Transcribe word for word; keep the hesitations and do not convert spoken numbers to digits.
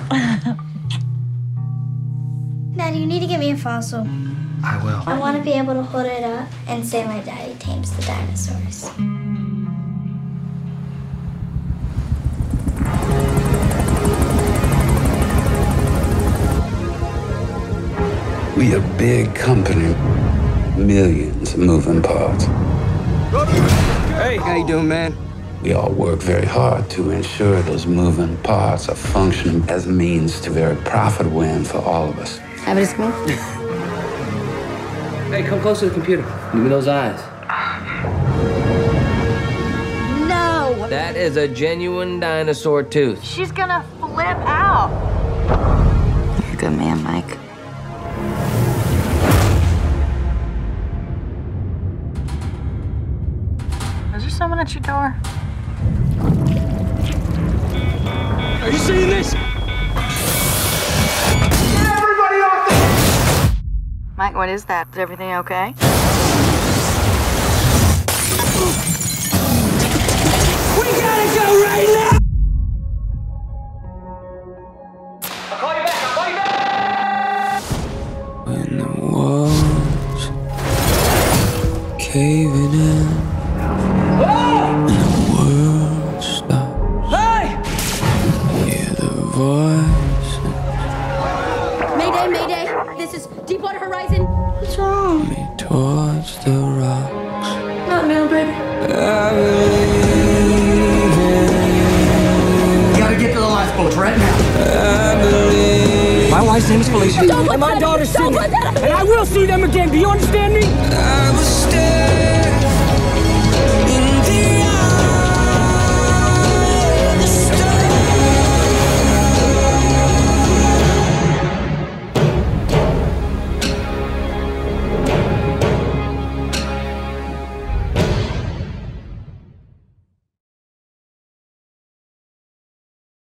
Dad, you need to get me a fossil. I will. I want to be able to hold it up and say my daddy tames the dinosaurs. We a big company, millions of moving parts. Hey, how you doing, man? We all work very hard to ensure those moving parts are functioning as a means to very profitable end for all of us. Have it smooth? Hey, come close to the computer. Give me those eyes. No! That is a genuine dinosaur tooth. She's gonna flip out. You're a good man, Mike. Is there someone at your door? Are you seeing this? Mike, what is that? Is everything okay? We gotta go right now! I'll call you back, I'll call you back! When the walls caving in and the world stops, Hey! hear the voice Mayday, Mayday! This is Deepwater Horizon. What's wrong? me towards the rocks. Not now, baby. I believe in, Gotta get to the lifeboats right now. I believe, My wife's name is Felicia. Don't let and my that- daughter's don't Cindy. let that- And I will see them again. Do you understand me? I will stay.